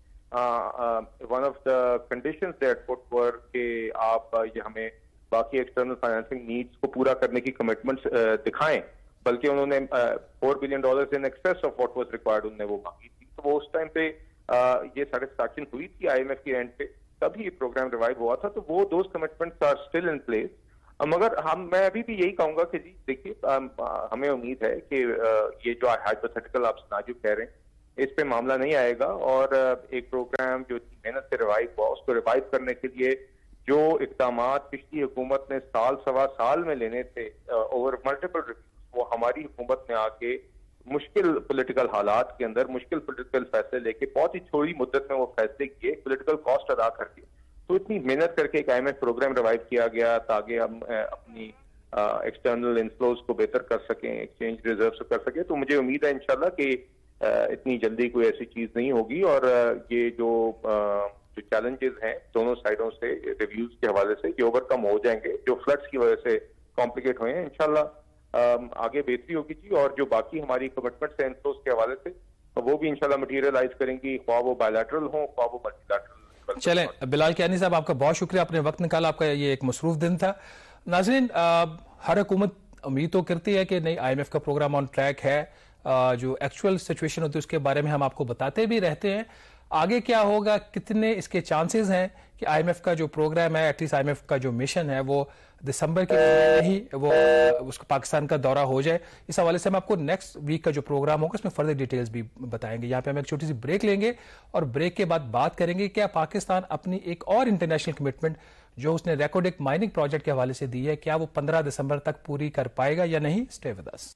one of the conditions that put were کہ آپ یہ ہمیں باقی ایکسٹرنل فائنینسنگ نیڈس کو پورا کرنے کی کمٹمنٹس دکھائیں, بلکہ انہوں نے four billion dollars in excess of what was required انہوں نے وہ مانگی تھی, تو وہ اس ٹائم پہ یہ سیٹسفیکشن ہوئی تھی آئی ایم ایف کے اینڈ پہ, تبھی یہ پروگرام ریوائیو ہوا تھا, تو وہ those commitments are still in place. مگر ہم میں ابھی بھی یہی کہوں گا کہ جی دیکھیے ہمیں امید ہے کہ یہ جو ہائپوتھیٹیکل آپ سناجو کہہ رہے ہیں اس پہ معاملہ نہیں آئے گا, اور ایک پروگرام جو محنت سے ریوائیو ہوا اس کو ریوائیو کرنے کے لیے جو اقدامات پچھلی حکومت نے سال سوا سال میں لینے تھے اوور ملٹیپل ریویوز, وہ ہماری حکومت نے آ کے مشکل پولیٹیکل حالات کے اندر مشکل پولیٹیکل فیصلے لے کے بہت ہی چھوٹی مدت میں وہ فیصلے کیے, پولیٹیکل کاسٹ ادا کر کے, تو اتنی محنت کر کے ایک I M F programme revive کیا گیا تاکہ ہم اپنی ایکسٹرنل انفلوز کو بہتر کر سکیں, ایکسچینج ریزروز کو کر سکیں. تو مجھے امید ہے انشاءاللہ کہ اتنی جلدی کوئی ایسی چیز نہیں ہوگی, اور یہ جو جو چیلنجز ہیں دونوں سائڈوں سے ریویوز کے حوالے سے یہ اوور کم ہو جائیں گے, جو فلڈس کی وجہ سے کمپلیکیٹ ہوئے ہیں. انشاءاللہ آگے بہتری ہوگی جی, اور جو باقی ہماری کمٹمنٹس ہیں انفلوز کے حوالے سے وہ بھی انشاءاللہ مٹیریلائز کریں گی, خواہ وہ بائی لیٹرل ہوں خواہ وہ ملٹی لیٹرل.
چلیں بلال کیانی صاحب, آپ کا بہت شکریہ, آپ نے وقت نکالا, آپ کا یہ ایک مصروف دن تھا. ناظرین, ہر حکومت امید تو کرتی ہے کہ نہیں آئی ایم ایف کا پروگرام آن ٹریک ہے, جو ایکچوئل سچویشن ہوتی ہے اس کے بارے میں ہم آپ کو بتاتے بھی رہتے ہیں. آگے کیا ہوگا, کتنے اس کے چانسز ہیں کہ آئی ایم ایف کا جو پروگرام ہے, at least I M F کا جو مشن ہے وہ دسمبر کے ہی وہ اس کو پاکستان کا دورہ ہو جائے, اس حوالے سے ہم آپ کو نیکسٹ ویک کا جو پروگرام ہوگا اس میں فردر ڈیٹیلز بھی بتائیں گے. یہاں پہ ہم ایک چھوٹی سی بریک لیں گے, اور بریک کے بعد بات کریں گے کیا پاکستان اپنی ایک اور انٹرنیشنل کمٹمنٹ جو اس نے ریکوڈک مائننگ پروجیکٹ کے حوالے سے دی ہے, کیا وہ پندرہ دسمبر تک پوری کر پائے گا یا نہیں. Stay with us.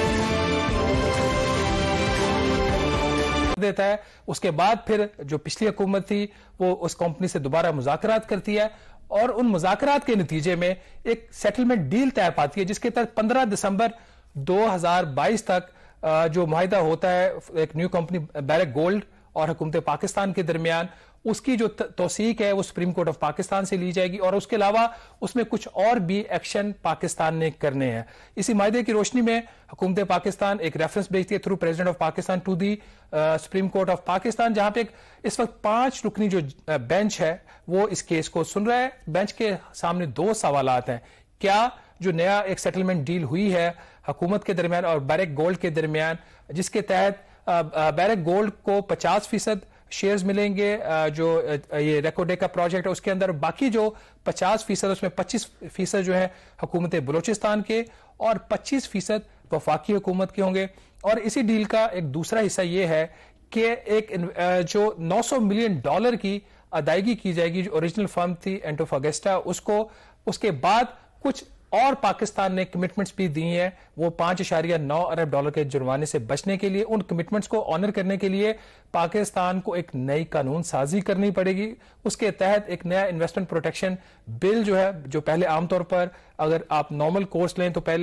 دیتا ہے اس کے بعد پھر جو پچھلی حکومت تھی وہ اس کمپنی سے دوبارہ مذاکرات کرتی ہے, اور ان مذاکرات کے نتیجے میں ایک سیٹلمنٹ ڈیل طے پاتی ہے جس کے تحت پندرہ دسمبر دو ہزار بائیس تک جو معاہدہ ہوتا ہے ایک نیو کمپنی بیرک گولڈ اور حکومت پاکستان کے درمیان, اس کی جو توثیق ہے وہ سپریم کورٹ آف پاکستان سے لی جائے گی, اور اس کے علاوہ اس میں کچھ اور بھی ایکشن پاکستان نے کرنے ہیں. اسی معاہدے کی روشنی میں حکومت پاکستان ایک ریفرنس بھیجتی ہے through president of Pakistan to the Supreme Court of Pakistan, جہاں پہ اس وقت پانچ رکنی جو بینچ ہے وہ اس کیس کو سن رہا ہے. بینچ کے سامنے دو سوالات ہیں, کیا جو نیا ایک سیٹلمنٹ ڈیل ہوئی ہے حکومت کے درمیان اور بیرک گولڈ کے درمیان, جس کے تحت بیرک گولڈ کو پچاس فیصد شیئرز ملیں گے جو یہ ریکوڈے کا پروجیکٹ ہے اس کے اندر, باقی جو پچاس فیصد اس میں پچیس فیصد جو ہے حکومت بلوچستان کے اور پچیس فیصد وفاقی حکومت کے ہوں گے. اور اسی ڈیل کا ایک دوسرا حصہ یہ ہے کہ ایک جو نو سو ملین ڈالر کی ادائیگی کی جائے گی جو اوریجنل فرم تھی اینٹوفاگسٹا, اس کو اس کے بعد کچھ اور پاکستان نے کمٹمنٹس بھی دی ہیں, وہ پانچ اشاریہ نو ارب ڈالر کے جرمانے سے بچنے کے لیے, ان کمٹمنٹس کو آنر کرنے کے لیے پاکستان کو ایک نئی قانون سازی کرنی پڑے گی. اس کے تحت ایک نیا انویسٹمنٹ پروٹیکشن بل جو ہے, جو پہلے عام طور پر اگر آپ نارمل کورس لیں تو پہلے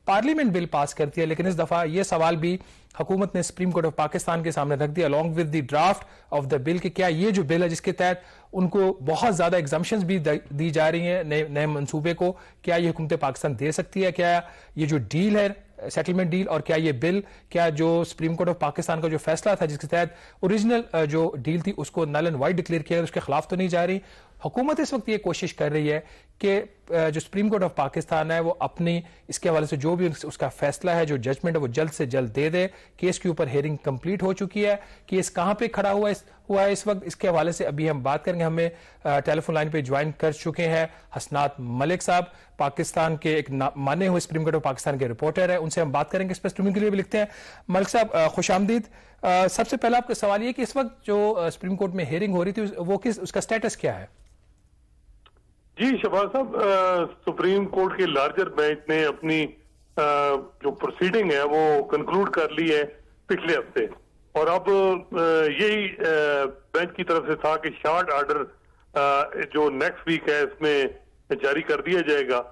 پارلیمنٹ بل پاس کرتی ہے، لیکن اس دفعہ یہ سوال بھی حکومت نے سپریم کورٹ آف پاکستان کے سامنے رکھ دیا along with the draft of the bill کہ کیا یہ جو بل ہے جس کے تحت ان کو بہت زیادہ ایگزمپشنز بھی دی جا رہی ہیں نئے نئے منصوبے کو، کیا یہ حکومت پاکستان دے سکتی ہے؟ کیا یہ جو ڈیل ہے سیٹلمنٹ ڈیل اور کیا یہ بل، کیا جو سپریم کورٹ آف پاکستان کا جو فیصلہ تھا جس کے تحت اوریجنل جو ڈیل تھی اس کو نل اینڈ وائڈ ڈکلیئر کیا، اس کے خلاف تو نہیں جا رہی؟ حکومت اس وقت یہ کوشش کر رہی ہے کہ جو سپریم کورٹ آف پاکستان ہے وہ اپنی اس کے حوالے سے جو بھی اس کا فیصلہ ہے، جو ججمنٹ ہے، وہ جلد سے جلد دے دے۔ کیس کے اوپر ہیئرنگ کمپلیٹ ہو چکی ہے، کیس کہاں پہ کھڑا ہوا ہوا ہے اس وقت، اس کے حوالے سے ابھی ہم بات کریں گے۔ ہمیں ٹیلی فون لائن پہ جوائن کر چکے ہیں حسنات ملک صاحب، پاکستان کے ایک مانے ہوئے سپریم کورٹ آف پاکستان کے رپورٹر ہیں، ان سے ہم بات کریں گے، اس پہ ٹربیون کے لیے بھی لکھتے ہیں۔ ملک صاحب خوش آمدید۔ سب سے پہلا آپ کا سوال یہ کہ اس وقت جو سپریم کورٹ میں ہیئرنگ ہو رہی تھی وہ کس اس کا سٹیٹس کیا ہے؟
جی شہباز صاحب، سپریم کورٹ کے لارجر بینچ نے اپنی جو پروسیڈنگ ہے وہ کنکلوڈ کر لی ہے پچھلے ہفتے، اور اب یہی بینچ کی طرف سے تھا کہ شارٹ آرڈر جو نیکسٹ ویک ہے اس میں جاری کر دیا جائے گا،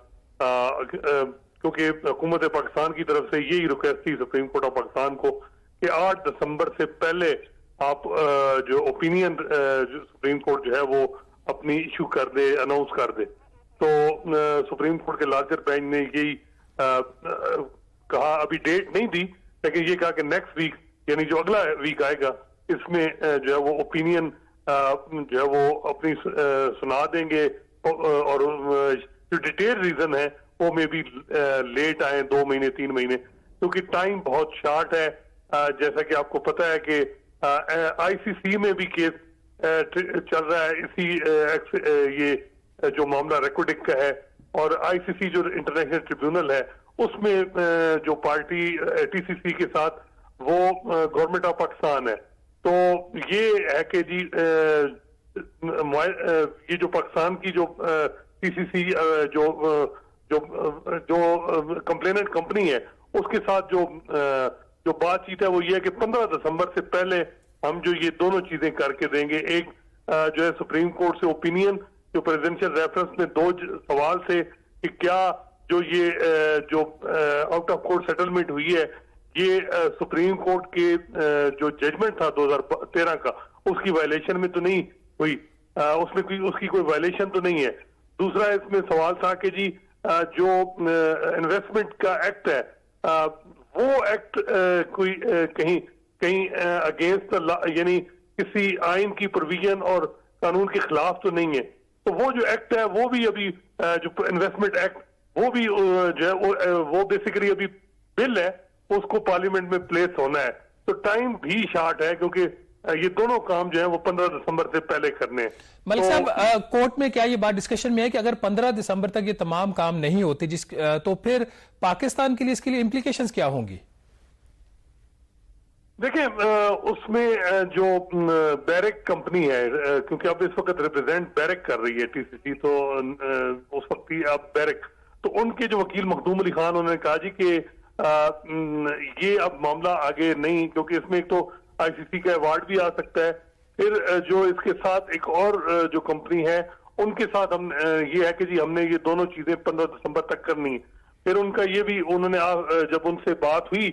کیونکہ حکومت پاکستان کی طرف سے یہی ریکویسٹ تھی سپریم کورٹ آف پاکستان کو کہ آٹھ دسمبر سے پہلے آپ جو اوپینین سپریم کورٹ جو ہے وہ اپنی ایشو کر دے، اناؤنس کر دے۔ تو سپریم کورٹ کے لارجر بینچ نے یہی کہا، ابھی ڈیٹ نہیں دی لیکن یہ کہا کہ نیکسٹ ویک یعنی جو اگلا ویک آئے گا اس میں جو ہے وہ اوپینین جو ہے وہ اپنی سنا دیں گے، اور جو ڈیٹیل ریزن ہے وہ میں بھی لیٹ آئے دو مہینے تین مہینے، کیونکہ ٹائم بہت شارٹ ہے۔ جیسا کہ آپ کو پتا ہے کہ آئی سی سی میں بھی کیس چل رہا ہے، اسی یہ جو معاملہ ریکارڈنگ کا ہے، اور آئی سی سی جو انٹرنیشنل ٹریبیونل ہے اس میں جو پارٹی ٹی سی سی کے ساتھ وہ گورنمنٹ آف پاکستان ہے۔ تو یہ ہے کہ جی یہ جو پاکستان کی جو ٹی سی سی جو جو کمپلیننٹ کمپنی ہے اس کے ساتھ جو جو بات چیت ہے وہ یہ ہے کہ پندرہ دسمبر سے پہلے ہم جو یہ دونوں چیزیں کر کے دیں گے، ایک جو ہے سپریم کورٹ سے اوپینین جو پریزیڈنشل ریفرنس میں دو سوال تھے کہ کیا جو یہ جو آؤٹ آف کورٹ سیٹلمنٹ ہوئی ہے یہ سپریم کورٹ کے جو ججمنٹ تھا دو ہزار تیرہ کا اس کی وائلیشن میں تو نہیں ہوئی، اس میں کوئی اس کی کوئی وائلیشن تو نہیں ہے۔ دوسرا اس میں سوال تھا کہ جی جو انویسٹمنٹ کا ایکٹ ہے وہ ایکٹ کوئی کہیں کہیں اگینسٹ یعنی کسی آئین کی پروویژن اور قانون کے خلاف تو نہیں ہے، تو وہ جو ایکٹ ہے وہ بھی ابھی جو انویسٹمنٹ ایکٹ وہ بھی جو ہے وہ بیسیکلی ابھی بل ہے اس کو پارلیمنٹ میں پلیس ہونا ہے، تو ٹائم بھی شارٹ ہے کیونکہ یہ دونوں کام جو ہیں وہ پندرہ دسمبر سے پہلے کرنے ہیں۔
ملک صاحب کورٹ میں کیا یہ بات ڈسکشن میں ہے کہ اگر پندرہ دسمبر تک یہ تمام کام نہیں ہوتے جس تو پھر پاکستان کے لیے اس کے لیے امپلیکیشنز کیا ہوں گی؟
دیکھیں اس میں جو بیرک کمپنی ہے، کیونکہ اب اس وقت ریپرزینٹ بیرک کر رہی ہے ٹی سی سی، تو اس وقت اب بیرک، تو ان کے جو وکیل مخدوم علی خان انہوں نے کہا جی کہ یہ اب معاملہ آگے نہیں، کیونکہ اس میں ایک تو آئی سی سی کا ایوارڈ بھی آ سکتا ہے، پھر جو اس کے ساتھ ایک اور جو کمپنی ہے ان کے ساتھ ہم یہ ہے کہ جی ہم نے یہ دونوں چیزیں پندرہ دسمبر تک کرنی ہے۔ پھر ان کا یہ بھی انہوں نے جب ان سے بات ہوئی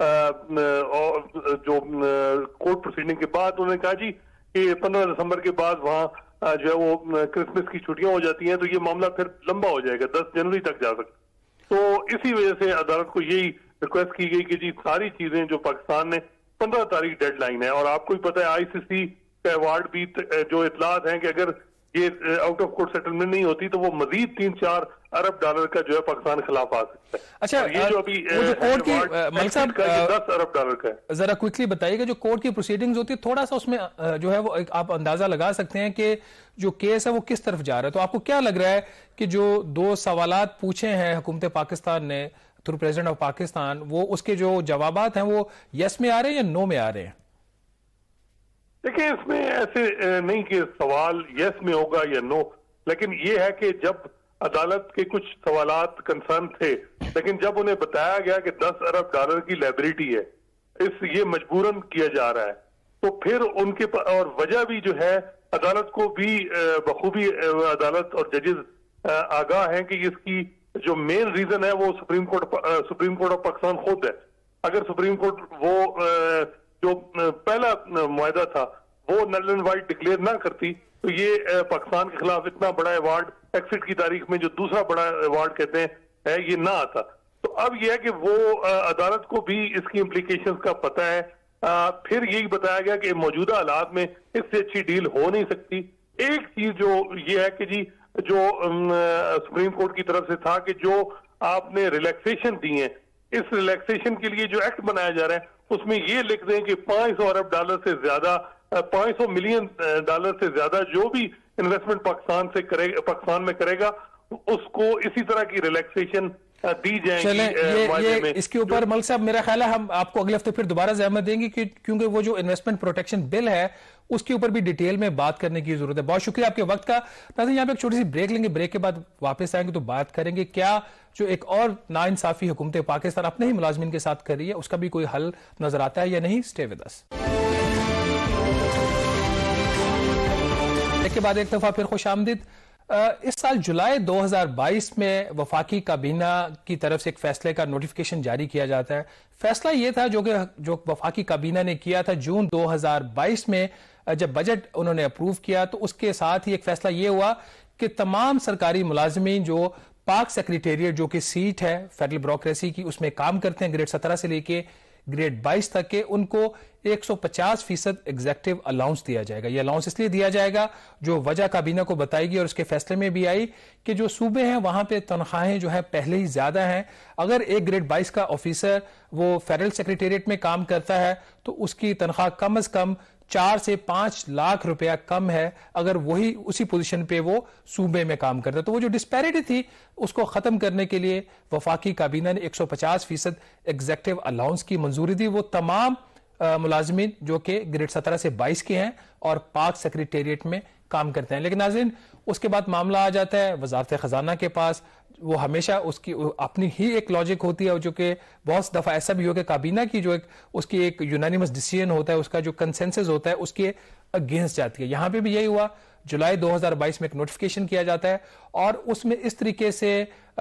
جو کورٹ پروسیڈنگ کے بعد انہوں نے کہا جی کہ پندرہ دسمبر کے بعد وہاں جو ہے وہ کرسمس کی چھٹیاں ہو جاتی ہیں تو یہ معاملہ پھر لمبا ہو جائے گا، دس جنوری تک جا سکتا، تو اسی وجہ سے عدالت کو یہی ریکویسٹ کی گئی کہ جی ساری چیزیں جو پاکستان نے پندرہ تاریخ ڈیڈ لائن ہے، اور آپ کو ہی پتہ ہے آئی سی سی کا ایوارڈ بھی جو اطلاعات ہیں کہ اگر یہ آؤٹ آف کورٹ سیٹلمنٹ نہیں ہوتی تو وہ مزید تین چار ارب ڈالر کا جو ہے پاکستان کے خلاف آ سکتا ہے۔
اچھا
یہ جو ابھی
کورٹ کی ملک صاحب
دس ارب ڈالر کا ہے،
ذرا کوئکلی بتائیے گا جو کورٹ کی پروسیڈنگز ہوتی ہے تھوڑا سا اس میں جو ہے وہ آپ اندازہ لگا سکتے ہیں کہ جو کیس ہے وہ کس طرف جا رہا ہے، تو آپ کو کیا لگ رہا ہے کہ جو دو سوالات پوچھے ہیں حکومت پاکستان نے تھرو پریزیڈنٹ آف پاکستان، وہ اس کے جو جوابات ہیں وہ یس میں آ رہے ہیں یا نو میں آ رہے ہیں؟
دیکھیں اس میں ایسے نہیں کہ سوال یس میں ہوگا یا نو، لیکن یہ ہے کہ جب عدالت کے کچھ سوالات کنسرن تھے لیکن جب انہیں بتایا گیا کہ دس ارب ڈالر کی لائبلٹی ہے، اس یہ مجبوراً کیا جا رہا ہے، تو پھر ان کے اور وجہ بھی جو ہے عدالت کو بھی بخوبی عدالت اور ججز آگاہ ہیں کہ اس کی جو مین ریزن ہے وہ Supreme Court Supreme Court of Pakistan خود ہے. اگر سپریم کورٹ وہ جو پہلا معاہدہ تھا وہ نل اینڈ وائڈ ڈکلیئر نہ کرتی تو یہ پاکستان کے خلاف اتنا بڑا ایوارڈ ایکسٹ کی تاریخ میں جو دوسرا بڑا ایوارڈ کہتے ہیں ہے یہ نہ آتا. تو اب یہ ہے کہ وہ عدالت کو بھی اس کی امپلیکیشنز کا پتہ ہے. پھر یہی بتایا گیا کہ موجودہ حالات میں اس سے اچھی ڈیل ہو نہیں سکتی. ایک چیز جو یہ ہے کہ جی جو سپریم کورٹ کی طرف سے تھا کہ جو آپ نے ریلیکسیشن دی ہیں اس ریلیکسیشن کے لیے جو ایکٹ بنایا جا رہا ہے اس میں یہ لکھ دیں کہ پانچ سو ارب ڈالر سے زیادہ پانچ سو ملین ڈالر سے زیادہ جو بھی انویسٹمنٹ پاکستان سے کرے پاکستان میں کرے گا اس کو اسی طرح کی ریلیکسیشن دی جائیں
چلیں یہ, یہ اس کے اوپر ملک صاحب میرا خیال ہے ہم آپ کو اگلے ہفتے پھر دوبارہ زحمت دیں گے کیونکہ وہ جو انویسٹمنٹ پروٹیکشن بل ہے اس کے اوپر بھی ڈیٹیل میں بات کرنے کی ضرورت ہے. بہت شکریہ آپ کے وقت کا. ناظرین یہاں پہ ایک چھوٹی سی بریک لیں گے, بریک کے بعد واپس آئیں گے تو بات کریں گے کیا جو ایک اور ناانصافی حکومت پاکستان اپنے ہی ملازمین کے ساتھ کر رہی ہے اس کا بھی کوئی حل نظر آتا ہے یا نہیں. Stay with us. بریک کے بعد ایک دفعہ پھر خوش آمدید. اس سال جولائی دو ہزار بائیس میں وفاقی کابینہ کی طرف سے ایک فیصلے کا نوٹیفیکیشن جاری کیا جاتا ہے. فیصلہ یہ تھا جو کہ جو وفاقی کابینہ نے کیا تھا جون دو ہزار بائیس میں جب بجٹ انہوں نے اپروو کیا تو اس کے ساتھ ہی ایک فیصلہ یہ ہوا کہ تمام سرکاری ملازمین جو پاک سیکریٹریٹ جو کہ سیٹ ہے فیڈرل بیوروکریسی کی اس میں کام کرتے ہیں گریڈ سترہ سے لے کے گریڈ بائیس تک کے ان کو ایک سو پچاس فیصد ایگزیکٹو الاؤنس دیا جائے گا. یہ الاؤنس اس لیے دیا جائے گا جو وجہ کابینہ کو بتائی گئی اور اس کے فیصلے میں بھی آئی کہ جو صوبے ہیں وہاں پہ تنخواہیں جو ہے پہلے ہی زیادہ ہیں. اگر ایک گریڈ بائیس کا آفیسر وہ فیڈرل سیکریٹریٹ میں کام کرتا ہے تو اس کی تنخواہ کم از کم چار سے پانچ لاکھ روپیہ کم ہے اگر وہی اسی پوزیشن پہ وہ صوبے میں کام کرتا ہے. تو وہ جو ڈسپیرٹی تھی اس کو ختم کرنے کے لیے وفاقی کابینہ نے ایک سو پچاس فیصد ایگزیکٹو الاؤنس کی منظوری دی. وہ تمام ملازمین جو کہ گریڈ سترہ سے بائیس کے ہیں اور پاک سیکریٹریٹ میں کام کرتے ہیں. لیکن ناظرین اس کے بعد معاملہ آ جاتا ہے وزارت خزانہ کے پاس. وہ ہمیشہ اس کی اپنی ہی ایک لاجک ہوتی ہے جو کہ بہت دفعہ ایسا بھی ہو کہ کابینہ کی جو ایک اس کی ایک یونانیمس ڈیسیژن ہوتا ہے اس کا جو کنسنسس ہوتا ہے اس کے اگینسٹ جاتی ہے. یہاں پہ بھی یہی ہوا. جولائی دو ہزار بائیس میں ایک نوٹیفیکیشن کیا جاتا ہے اور اس میں اس طریقے سے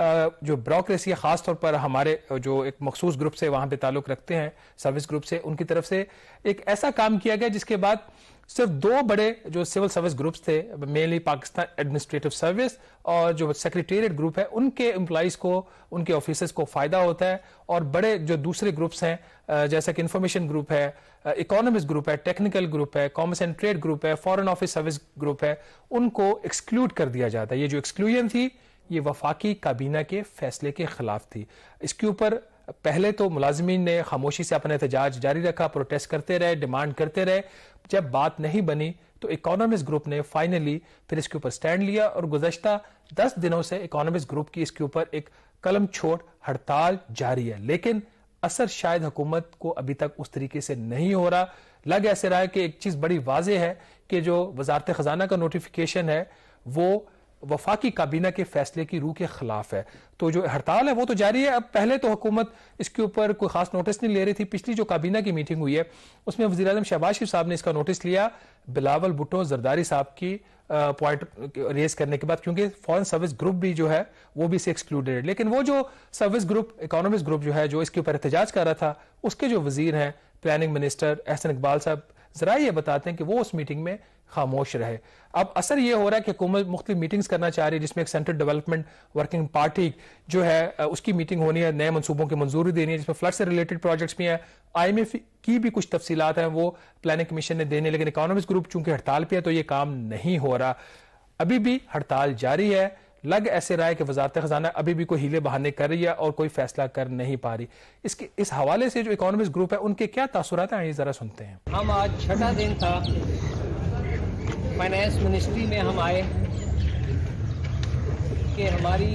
جو بیوروکریسی خاص طور پر ہمارے جو ایک مخصوص گروپ سے وہاں پہ تعلق رکھتے ہیں سروس گروپ سے ان کی طرف سے ایک ایسا کام کیا گیا جس کے بعد صرف دو بڑے جو سول سروس گروپس تھے مینلی پاکستان ایڈمنسٹریٹو سروس اور جو سیکریٹریٹ گروپ ہے ان کے امپلائیز کو ان کے آفیسرز کو فائدہ ہوتا ہے اور بڑے جو دوسرے گروپس ہیں جیسا کہ انفارمیشن گروپ ہے اکانومسٹ گروپ ہے ٹیکنیکل گروپ ہے کامرس اینڈ ٹریڈ گروپ ہے فارن آفس سروس گروپ ہے ان کو ایکسکلوڈ کر دیا جاتا ہے. یہ جو ایکسکلوژن تھی یہ وفاقی کابینہ کے فیصلے کے خلاف تھی. اس کے اوپر پہلے تو ملازمین نے خاموشی سے اپنا احتجاج جاری رکھا, پروٹیسٹ کرتے رہے, ڈیمانڈ کرتے رہے. جب بات نہیں بنی تو اکانومسٹ گروپ نے فائنلی پھر اس کے اوپر سٹینڈ لیا اور گزشتہ دس دنوں سے اکانومسٹ گروپ کی اس کے اوپر ایک قلم چھوڑ ہڑتال جاری ہے. لیکن اثر شاید حکومت کو ابھی تک اس طریقے سے نہیں ہو رہا. لگ ایسے رہا ہے کہ ایک چیز بڑی واضح ہے کہ جو وزارت خزانہ کا نوٹیفیکیشن ہے وہ وفاقی کابینہ کے فیصلے کی روح کے خلاف ہے. تو جو ہڑتال ہے وہ تو جاری ہے. اب پہلے تو حکومت اس کے اوپر کوئی خاص نوٹس نہیں لے رہی تھی. پچھلی جو کابینہ کی میٹنگ ہوئی ہے اس میں وزیر اعظم شہباز شریف صاحب نے اس کا نوٹس لیا بلاول بھٹو زرداری صاحب کی پوائنٹ ریز کرنے کے بعد کیونکہ فارن سروس گروپ بھی جو ہے وہ بھی سے ایکسکلوڈیڈ ہے. لیکن وہ جو سروس گروپ اکانومسٹ گروپ جو ہے جو اس کے اوپر احتجاج کر رہا تھا اس کے جو وزیر ہیں پلاننگ منسٹر احسن اقبال صاحب ذرا یہ بتاتے ہیں کہ وہ اس میٹنگ میں خاموش رہے. اب اثر یہ ہو رہا ہے کہ حکومت مختلف میٹنگز کرنا چاہ رہی ہے جس میں ایک سینٹرل ڈیولپمنٹ ورکنگ پارٹی جو ہے اس کی میٹنگ ہونی ہے, نئے منصوبوں کی منظوری دینی ہے جس میں فلڈ سے ریلیٹڈ پروجیکٹس بھی ہیں, آئی ایم ایف کی بھی کچھ تفصیلات ہیں وہ پلاننگ کمیشن نے دینے. لیکن اکانومسٹ گروپ چونکہ ہڑتال پہ ہے تو یہ کام نہیں ہو رہا. ابھی بھی ہڑتال جاری ہے. لگ ایسے رہا ہے کہ وزارت خزانہ ابھی بھی کوئی ہیلے بہانے کر رہی ہے اور کوئی فیصلہ کر نہیں پا رہی. اس کے اس حوالے سے جو اکانومسٹ گروپ ہے ان کے کیا تاثرات ہیں یہ ذرا سنتے ہیں.
ہم آج چھٹا دن تھا فائنانس منسٹری میں ہم آئے کہ ہماری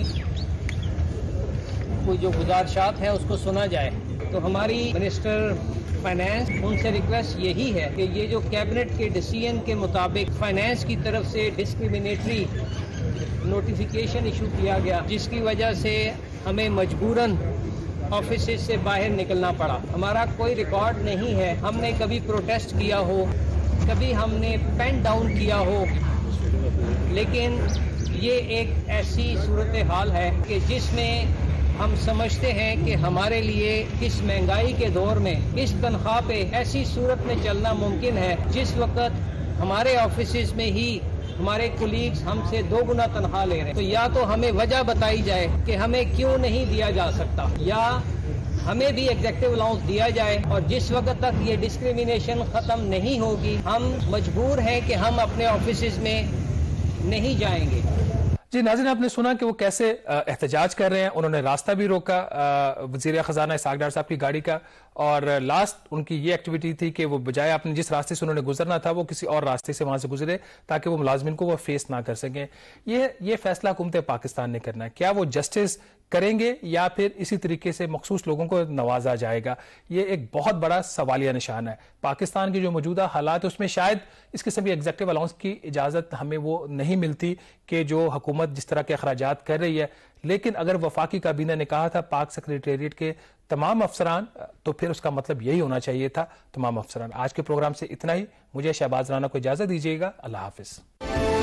کوئی جو گزارشات ہیں اس کو سنا جائے. تو ہماری منسٹر فائنانس ان سے ریکویسٹ یہی ہے کہ یہ جو کیبنٹ کے ڈیسیژن کے مطابق فائنانس کی طرف سے ڈسکریمنیٹری نوٹیفیکیشن ایشو کیا گیا جس کی وجہ سے ہمیں مجبوراً آفیسز سے باہر نکلنا پڑا. ہمارا کوئی ریکارڈ نہیں ہے ہم نے کبھی پروٹیسٹ کیا ہو, کبھی ہم نے پین ڈاؤن کیا ہو لیکن یہ ایک ایسی صورتحال ہے کہ جس میں ہم سمجھتے ہیں کہ ہمارے لیے اس مہنگائی کے دور میں اس تنخواہ پہ ایسی صورت میں چلنا ممکن ہے جس وقت ہمارے آفیسز میں ہی ہمارے کولیگز ہم سے دو گنا تنخواہ لے رہے ہیں. تو یا تو ہمیں وجہ بتائی جائے کہ ہمیں کیوں نہیں دیا جا سکتا, یا ہمیں بھی ایگزیکٹو الاؤنس دیا جائے, اور جس وقت تک یہ ڈسکریمنیشن ختم نہیں ہوگی ہم مجبور ہیں کہ ہم اپنے آفیسز میں نہیں جائیں گے.
جی ناظرین, آپ نے سنا کہ وہ کیسے احتجاج کر رہے ہیں. انہوں نے راستہ بھی روکا وزیر خزانہ اسحاق ڈار صاحب کی گاڑی کا, اور لاسٹ ان کی یہ ایکٹیویٹی تھی کہ وہ بجائے اپنے جس راستے سے انہوں نے گزرنا تھا وہ کسی اور راستے سے وہاں سے گزرے تاکہ وہ ملازمین کو وہ فیس نہ کر سکیں. یہ یہ فیصلہ حکومت پاکستان نے کرنا ہے. کیا وہ جسٹس کریں گے یا پھر اسی طریقے سے مخصوص لوگوں کو نوازا جائے گا؟ یہ ایک بہت بڑا سوالیہ نشان ہے. پاکستان کی جو موجودہ حالات اس میں شاید اس قسم کی ایگزیکٹو الاؤنس کی اجازت ہمیں وہ نہیں ملتی کہ جو حکومت جس طرح کے اخراجات کر رہی ہے. لیکن اگر وفاقی کابینہ نے کہا تھا پاک سیکریٹریٹ کے تمام افسران, تو پھر اس کا مطلب یہی ہونا چاہیے تھا تمام افسران. آج کے پروگرام سے اتنا ہی. مجھے شہباز رانا کو اجازت دیجیے گا. اللہ حافظ.